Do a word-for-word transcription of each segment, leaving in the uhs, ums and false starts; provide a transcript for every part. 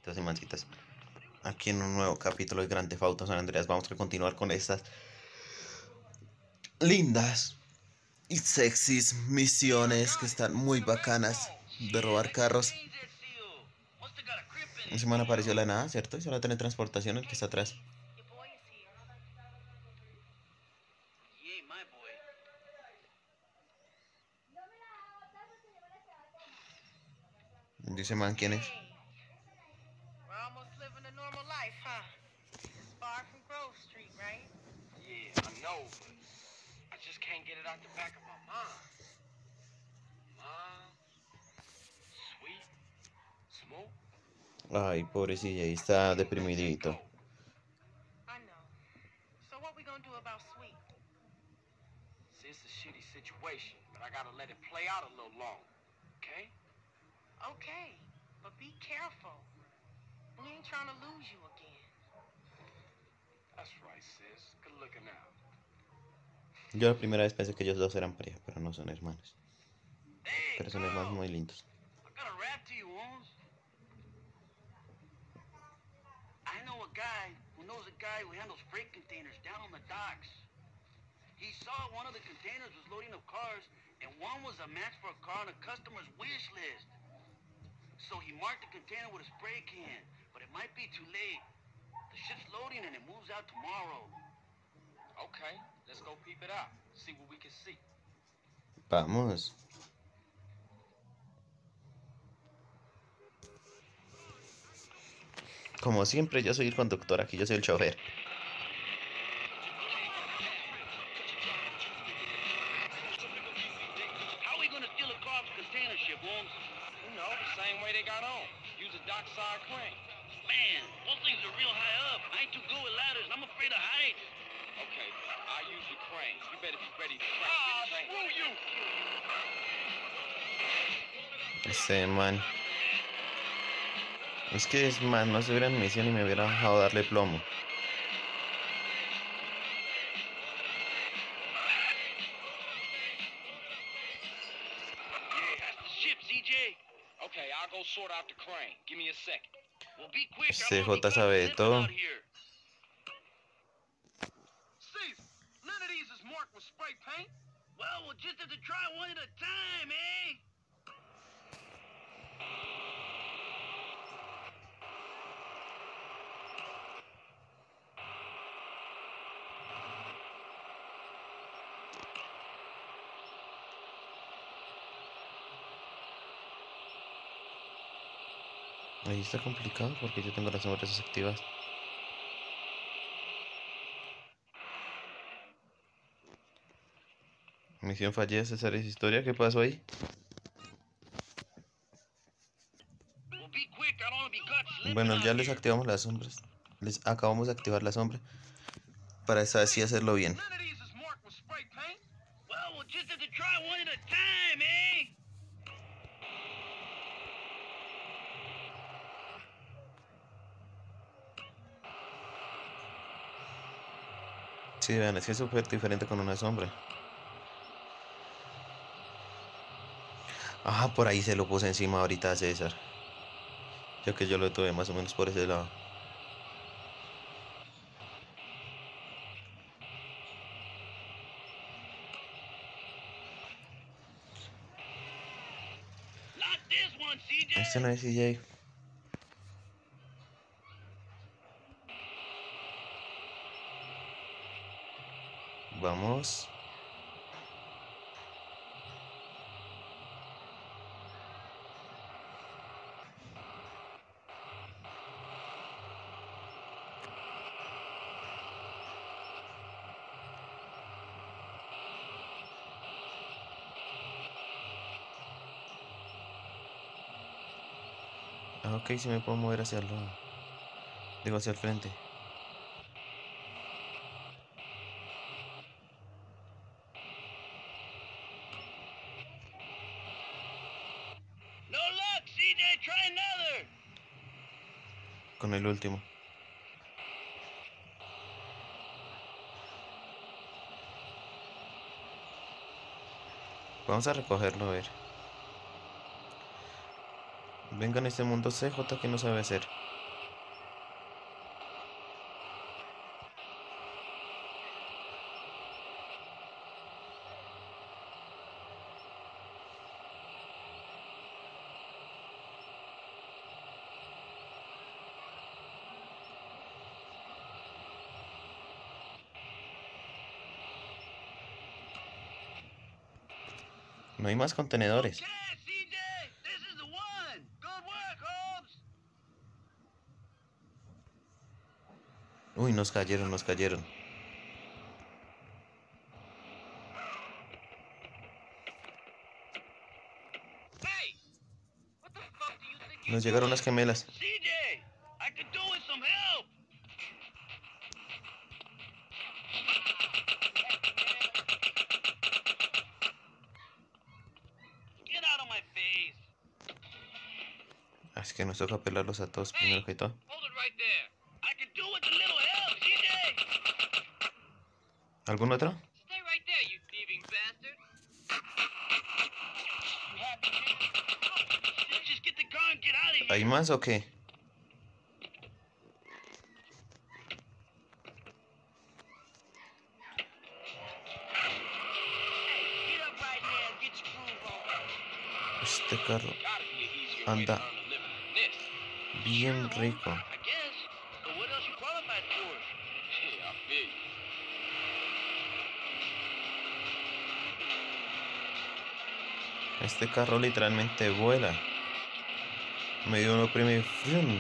mancitas y mancitas. Aquí en un nuevo capítulo de Grand Theft Auto San Andreas vamos a continuar con estas lindas y sexys misiones que están muy bacanas de robar carros. Ese man apareció de la nada, ¿cierto? Hizo la teletransportación, el que está atrás. Dice man, ¿quién es? Ay, pobrecilla, ahí está deprimidito. It's a shitty situation, but I gotta let it play out a little longer, okay? Okay, but be careful. We ain't trying to lose you again. That's right, sis. Good looking out. Yo la primera vez pensé que ellos dos eran pareja, pero no son hermanos. Hey, Pero son hermanos girl! muy lindos. I got a rap to you, Holmes. I know a guy who knows a guy who handles freight containers down on the docks. He saw one of the containers was loading up cars, and one was a match for a car on a customer's wish list. So he marked the container with a spray can, but it might be too late. The ship's loading and it moves out tomorrow. Okay, let's go peep it out. See what we can see. Vamos. Como siempre, yo soy el conductor, aquí yo soy el chofer. How are we gonna steal a car from container ship, Holmes? You know, the same way they got on. Use a dockside crane. Man, those things are real high up. I ain't too good with ladders, and I'm afraid of heights. Okay, I'll use the crane. You better be ready to crack ah, this thing. Screw you! Ese man. Es que es man, no se hubiera en misión y me hubiera dejado darle plomo. Okay, I'll go sort out the crane. Give me a second. Well, be quick. Este J sabe de todo. Caesar, none of these is marked with spray paint. Well, we'll just have to try one at a time, eh? Ahí está complicado porque yo tengo las sombras desactivadas. Misión fallida, César, es historia. ¿Qué pasó ahí? Bueno, ya les activamos las sombras. Les acabamos de activar la sombra. Para esta vez sí hacerlo bien. Sí, vean, es que es súper diferente con una sombra. Ah, por ahí se lo puse encima ahorita a César. Ya que yo lo tuve más o menos por ese lado. Este no es C J. Vamos. Ah, ok, sí me puedo mover hacia el lado. Digo, hacia el frente. No luck, C J, try another. Con el último. Vamos a recogerlo, a ver. Venga en este mundo C J que no sabe hacer. No hay más contenedores. Okay, C J, this is the one. Good work, Holmes. Uy, nos cayeron, nos cayeron. Hey, what the fuck do you think you're Nos llegaron doing? las gemelas. C J, I could do with some help. Get out of my face. Es que nos toca pelarlos a todos primero que todo. Hold it right there. I could do with a little help, C J. ¿Algún otro? Stay right there, you thieving bastard. You happy, kid? Just get the car and get out of here. ¿Hay más o qué? Get up right here and get your groove on. Este carro Gotta be an easier way to anda earn a living than this. bien rico. I guess. But what else you qualified for? Yeah, I feel you. Este carro literalmente vuela. Me dio uno prime. ¡Frum!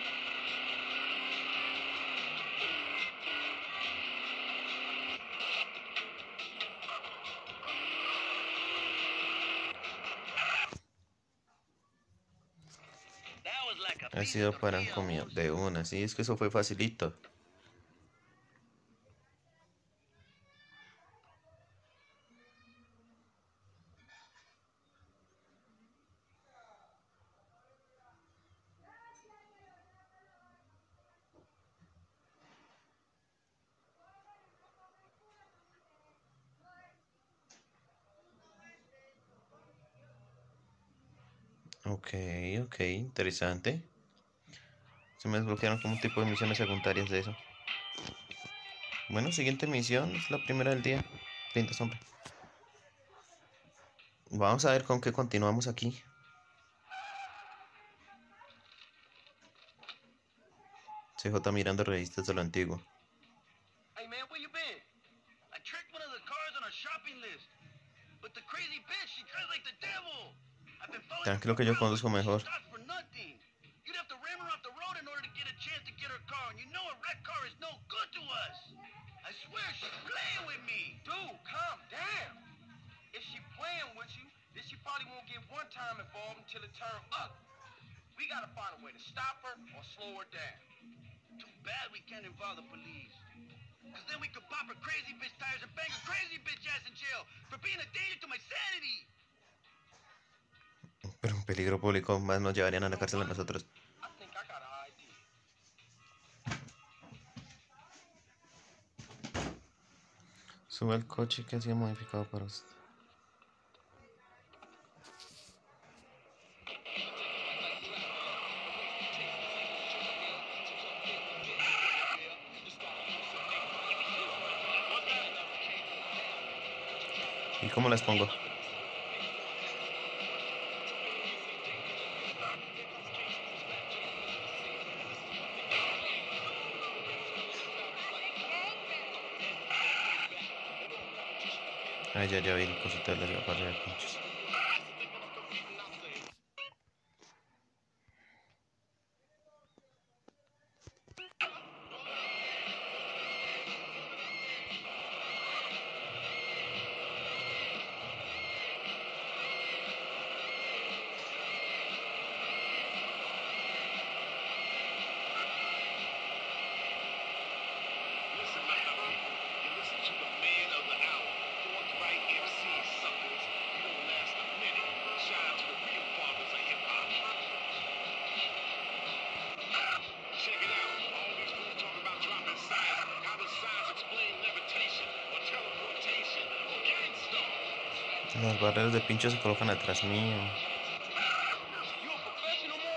That was like a Ha piece sido of the para meal. comida de una. Sí, es que eso fue facilito. Ok, ok, interesante. Se me desbloquearon como un tipo de misiones secundarias de eso. Bueno, siguiente misión, es la primera del día. Linda sombra. Vamos a ver con qué continuamos aquí. C J mirando revistas de lo antiguo. Hey man, where you been? I tricked one of the cars on our shopping list. But the crazy bitch, she drives like the devil. I've been following her Tranquilo que for yo conduzco hours, but she mejor. stops for nothing. You'd have to ram her off the road in order to get a chance to get her car, and you know a wrecked car is no good to us. I swear she's playing with me. Dude, calm down. If she playing with you, then she probably won't get one time involved until it turn up. We gotta find a way to stop her or slow her down. Too bad we can't involve the police. Cause then we could pop her crazy bitch tires and bang her crazy bitch ass in jail for being a danger to my sanity. Pero un peligro público más nos llevarían a la cárcel a nosotros. I think I got an idea. Sube al coche que ha sido modificado para usted. ¿Y cómo las pongo? Ah, ya, ya vi el cosito de la barra de pinchos. Listen, my love, you listen to the man of the hour, forthright M C suckers. You don't last a minute. Shout out to the real fathers of hip hop. Check it out. All these fools talk about dropping science. How does science explain levitation or teleportation or gangsta? Las barreras de pinchos se colocan atrás mío. You a professional,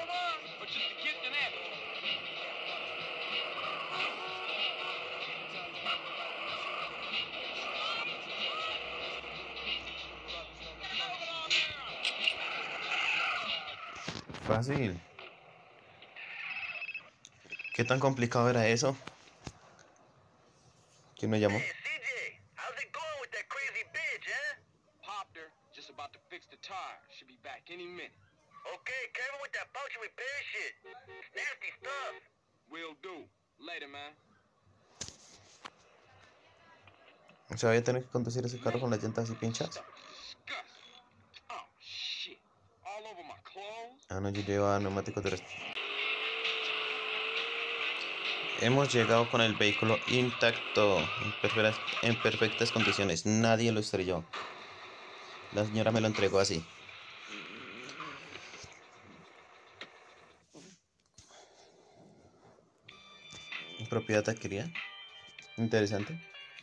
Fácil. ¿Qué tan complicado era eso? ¿Quién me llamó? Hey, C J, how's it going with that crazy bitch, huh? Popped her. Just about to fix the tire. Should be back any minute. Okay, careful with that puncture repair shit. Nasty stuff. Will do. Later, man. O sea, voy a tener que conducir ese carro con las llantas así pinchadas. Stuff is disgusting. Oh, shit. All over my clothes. Ah, no, yo llevaba neumáticos de res- Hemos llegado con el vehículo intacto, en perfectas, en perfectas condiciones. Nadie lo estrelló. La señora me lo entregó así. Propiedad adquirida. Interesante.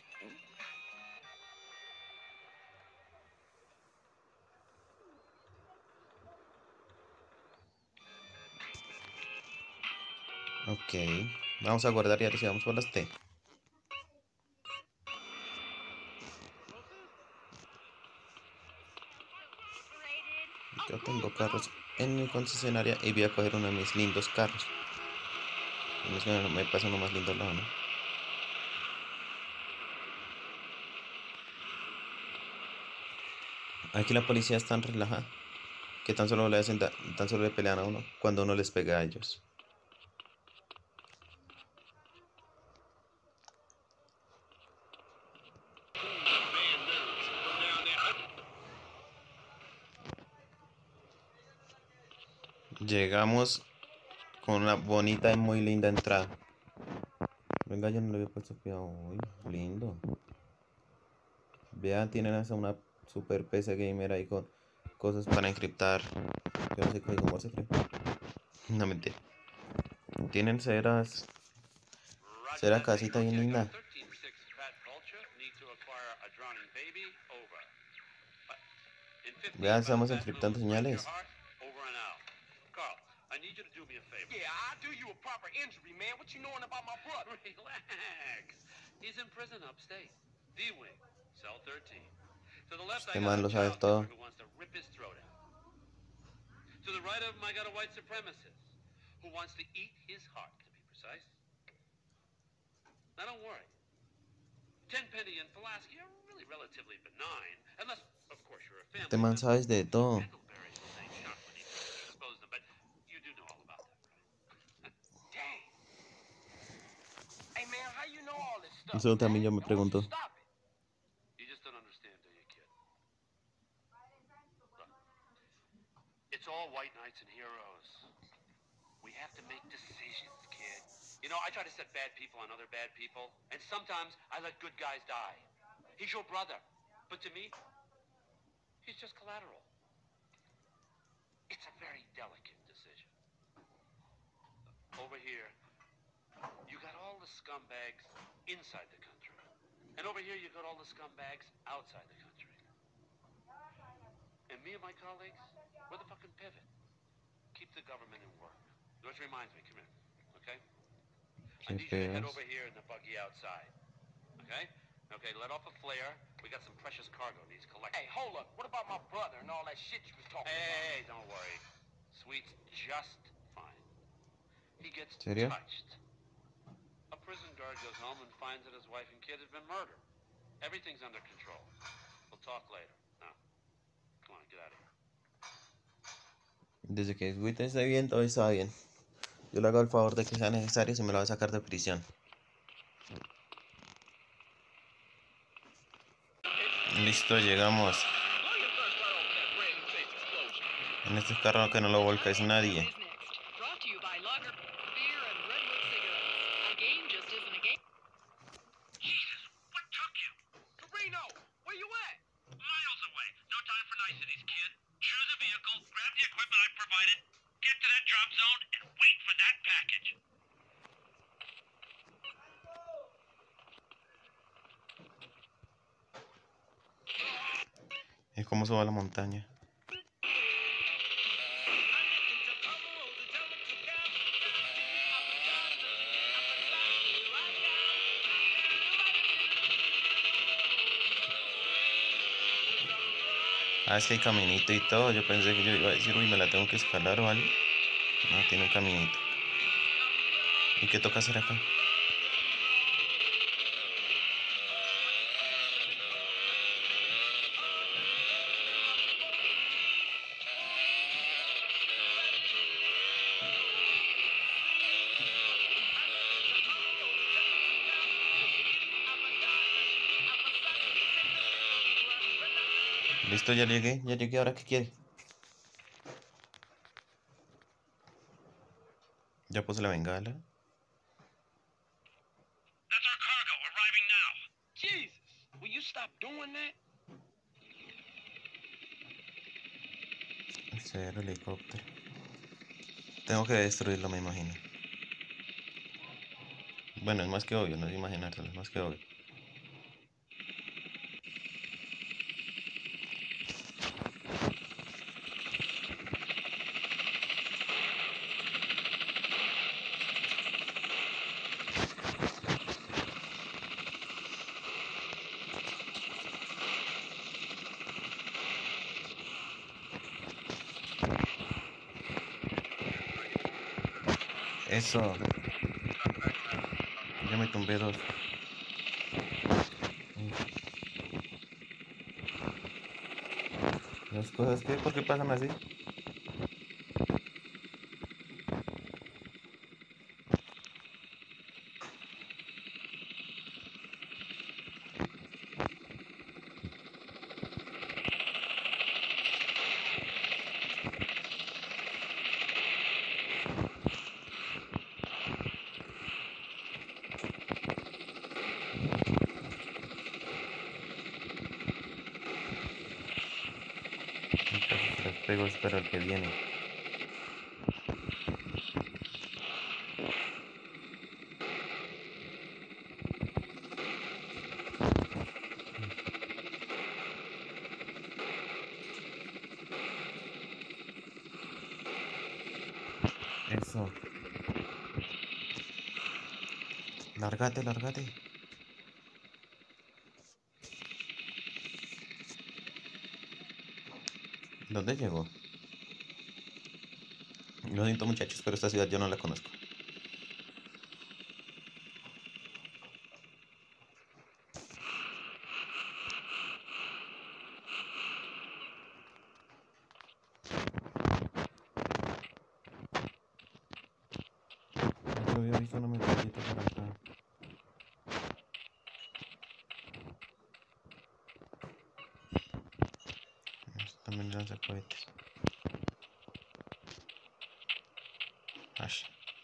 Ok. Vamos a guardar y ahora sí vamos por las T. Yo tengo carros en mi concesionaria y voy a coger uno de mis lindos carros. Es que me pasa uno más lindo al lado, ¿no? Aquí la policía es tan relajada que tan solo le hacen da- tan solo le pelean a uno cuando uno les pega a ellos. Llegamos con una bonita y muy linda entrada. Venga, yo no le había puesto cuidado. Uy, lindo. Vean, tienen hasta una super P C gamer ahí con cosas para encriptar. Yo no sé código Morse, creo. No, mentira. Tienen ceras. Será casita bien linda. Vean, estamos encriptando señales. Yeah, I'll do you a proper injury, man. What you knowing about my brother? Relax. He's in prison upstate. D-Wing, cell thirteen. To the left, I Este got man a lo sabe child todo. killer who wants to rip his throat out. To the right of him, I got a white supremacist who wants to eat his heart, to be precise. Now, don't worry. Tenpenny and Pulaski are really relatively benign, unless, of course, you're a family. Este man sabes de todo. Pendlebury's the same shot when he exposed them, but you do know all about that, right? Dang. Hey, man, how you know all this stuff? Eso también yo man? me And what's pregunto. to stop it? You just don't understand, do you, kid? Look, it's all white knights and heroes. We have to make decisions, kid. You know, I try to set bad people on other bad people, and sometimes I let good guys die. He's your brother, but to me, he's just collateral. It's a very delicate decision. Over here, you got all the scumbags inside the country. And over here, you got all the scumbags outside the country. And me and my colleagues, we're the fucking pivot. Keep the government in work. Which reminds me, come here, okay? I need you to head over here in the buggy outside. Okay? Okay, let off a flare. We got some precious cargo needs collected. Hey, hold up. What about my brother and all that shit you was talking Hey, about? hey, hey, don't worry. Sweet's just fine. He gets ¿Serio? touched. A prison guard goes home and finds that his wife and kid have been murdered. Everything's under control. We'll talk later. Now, come on, get out of here. Desde que Sweet esté bien, todo está bien. Yo le hago el favor de que sea necesario si me lo va a sacar de prisión. Listo, llegamos. En este carro que no lo volca es nadie. Brought to you by Lager Beer and Redwood Cigarettes. A game just isn't a game. Jesus, what took you? Carino, where you at? Miles away. No time for niceties, kid. Choose a vehicle, grab the equipment I've provided, get to that drop zone, and wait for that package. Es como subo a la montaña. Ah, es que hay caminito y todo. Yo pensé que yo iba a decir, uy, me la tengo que escalar o algo. No, tiene un caminito. ¿Y qué toca hacer acá? Listo, ya llegué, ya llegué. ¿Ahora qué quiere? Ya puse la bengala. That's our cargo arriving now. Jesus, will you stop doing that? Cero helicóptero. Tengo que destruirlo, me imagino. Bueno, es más que obvio, no es imaginárselo, es más que obvio. Eso. Ya me tumbé dos. Las cosas que, ¿por qué pasan así? Casi se las pego, espero el que viene. Eso. Lárgate, lárgate. ¿Dónde llegó? Lo siento, muchachos, pero esta ciudad yo no la conozco. Yo había visto una metralleta por acá. Esto también lanza cohetes. Ash.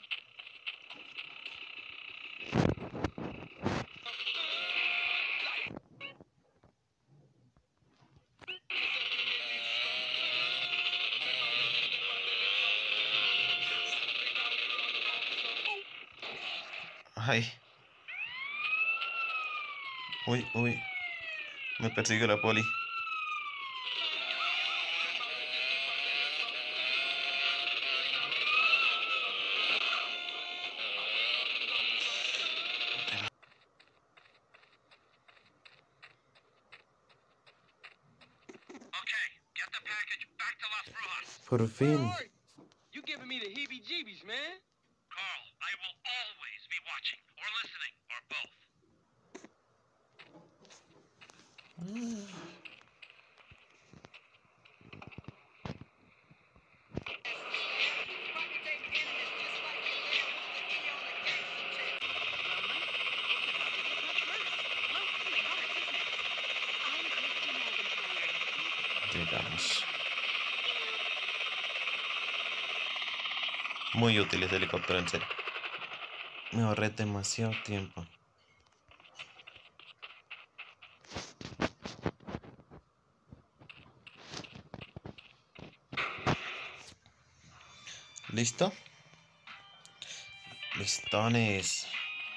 Ay. Uy, uy. Me persigue la poli. Okay, get the package back to Las Brujas. Por Where fin. are you? You giving me the heebie-jeebies, man. Carl, I will always be watching, or listening, or both. Llegamos. Muy útil ese helicóptero, en serio. Me ahorré demasiado tiempo. ¿Listo? Listones.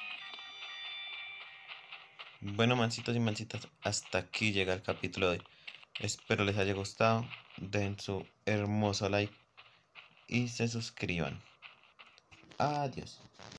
Bueno, mancitos y mancitas, hasta aquí llega el capítulo de hoy. Espero les haya gustado. Den su hermoso like y se suscriban. Adiós.